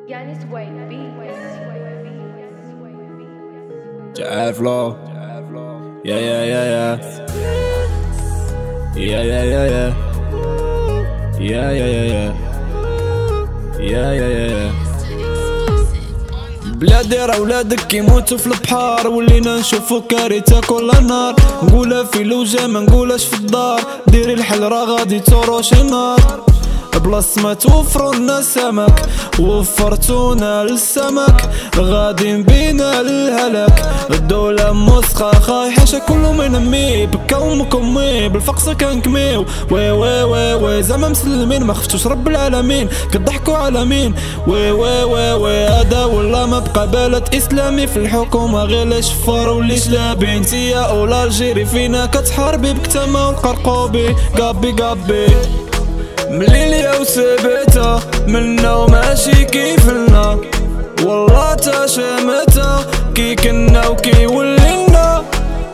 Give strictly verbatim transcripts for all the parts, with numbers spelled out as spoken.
يعني سوي بي تعال فلو يا يا يا يا يا يا يا يا يا يا يا يا يا يا يا بلادي راه ولادك كيموتو في البحار، ولينا نشوفو كارثة كل نهار. نقولها في لوجه ما نقولهاش في الدار، ديري الحل راه غادي تروشي نار. بلاص ما توفروا لنا السمك وفرتونا للسمك، غادي بينا للهلاك. الدولة مسخة حاشا كله من امي، بكا امك امي بالفقصة كنكميو. وي وي وي وي زعما مسلمين ما خفتوش رب العالمين، كضحكوا على مين؟ وي وي وي وي هذا ولا ما بقى بلد اسلامي في الحكومة، غير لي شفار واللي شلابي. نتيا اولا الجيري فينا كتحاربي بكتما والقرقوبي. قابي قابي مليليا وثبتها منا وماشي كيفنا، والله تا شمتها كي كنا وكي ولينا.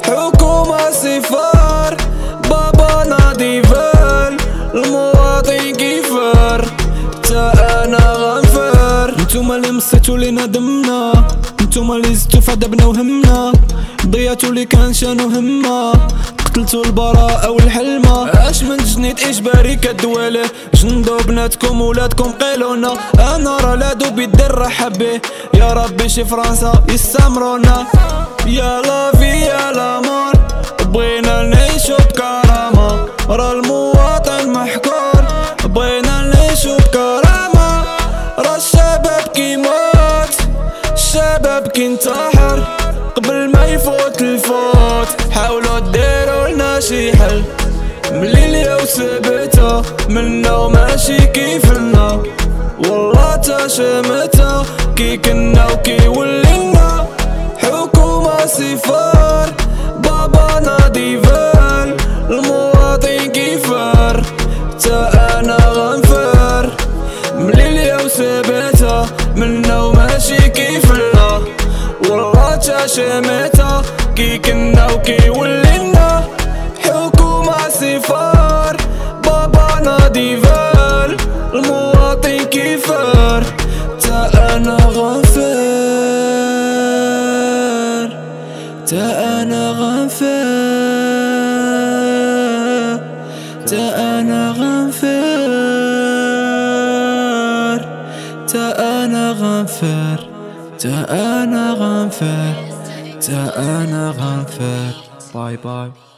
حكومة سفار بابا نادي فال، المواطن كيفار تا انا غنفار. نتوما اللي مصيتو لينا دمنا، نتوما اللي زدتو فدبنا وهمنا، ضيعتو اللي كان شانو همه، قتلتو البراءة والحلمة. اش من جنيد اجباري كدواله، جندو بناتكم ولادكم قيلونا. انا راه لادو بيدي نرحب بيه، يا ربي شي فرنسا يستمرونا. يا لافي يا لامور بغينا نعيشو بكرامة، راه المواطن محكور بغينا نعيشو بكرامة. راه الشباب كيموت، الشباب كينتحر قبل ما يفوت الفوت. حاولوا ديروا لنا شي حل، مليليا وثبتها منا وماشي كيفنا، والله تا شمتها كي كنا وكي ولينا. حكومة سفار بابا نادي فال، المواطن كيفار تا انا غنفار. مليليا وثبتها منا وماشي كيفنا، والله تا شمتها كي كنا وكي ولينا. حكومة سفار بابا نادي فال، المواطن كيفار تا انا غنفار، تا انا غنفار، تا انا غنفار، تا انا غنفار، تا انا غنفار، تا انا غنفار. باي باي.